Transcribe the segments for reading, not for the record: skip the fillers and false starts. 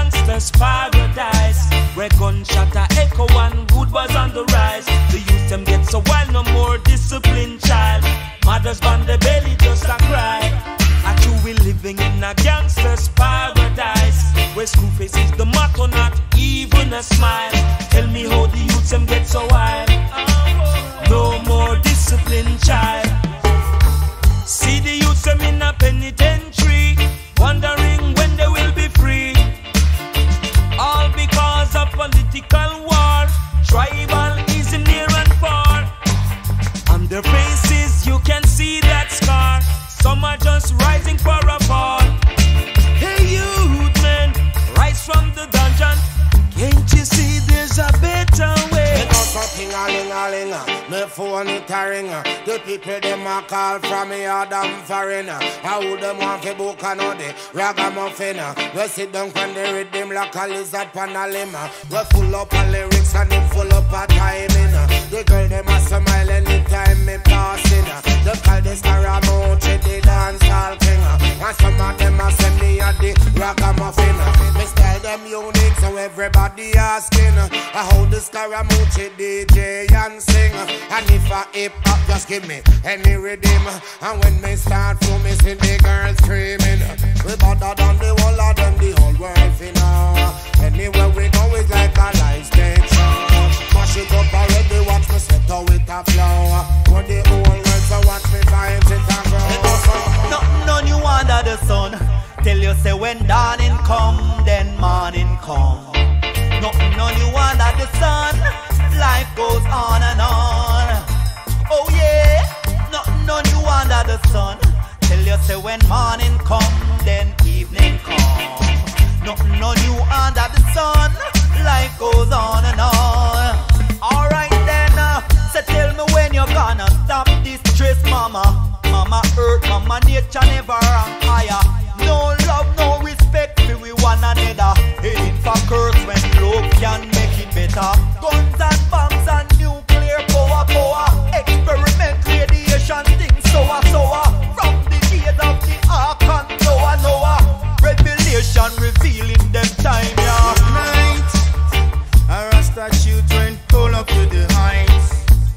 gangster's paradise, where gunshot a echo and good was on the rise. The youth them get so wild, no more disciplined child. Mothers on the belly just a cry. I true we living in a gangster's paradise, where school face is the motto, not even a smile. Tell me how the youth them get so wild. No more disciplined child. See the youth them in a penitentiary, wondering when they will be free. All because of political war. Tribal is near and far. On their faces you can see that scar. Some are just rising for a fall. Hey youth men, rise from the dungeon. Can't you see there's a better way? Me phone it a ring. The people them a call from me a damn foreign. How them want to book another ragamuffin? We sit down when they read them like a lizard pan a limb. We full up of lyrics and it full up of timing. The girl them a smile anytime me passing. They call this Scaramucci the dance hall king. And some of them a send me a the ragamuffin. Me style them unique so everybody asking how the Scaramucci DJ and sing. And if I hip hop, just give me any rhythm. And when me start to me see the girls screaming, we better than the whole of them, the whole world finna. Anywhere we go is like a live stage show. Mash it up already, watch me set out with a flow. For the whole world, so watch me vibes it and grow. Nothing on you under the sun. Tell you say when dawning come, then morning come. Nothing on you under the sun. Life goes on and on. Oh yeah, nothing on you under the sun. Tell you say when morning come, then evening come. Nothing on you under the sun. Life goes on and on. Alright then, so tell me when you're gonna stop this stress, mama. Mama earth, mama nature never rank higher. No love, no respect for we one another. Heading for curse when love can make it better. Guns and bombs and nuclear power. Experiment radiation things sour. From the days of the Ark and Noah. Revelation revealing them time, yeah. Tonight, a Rasta children pull up to the heights.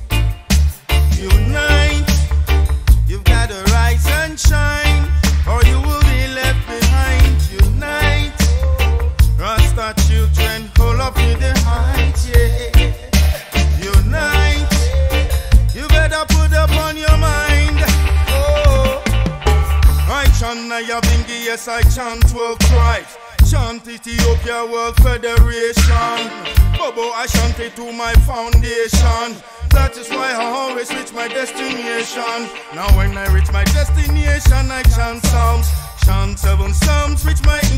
Unite, you've got to rise and shine, or you will be left behind. Unite, Rasta children pull up to the heights, yeah. Unite, you better put up on your mind. Oh, I chant Nyabinghi, yes I chant 12 tribes. Chant Ethiopia World Federation. Bobo, I chant it to my foundation. That is why I always reach my destination. Now when I reach my destination, I chant psalms. Chant 7 psalms, reach my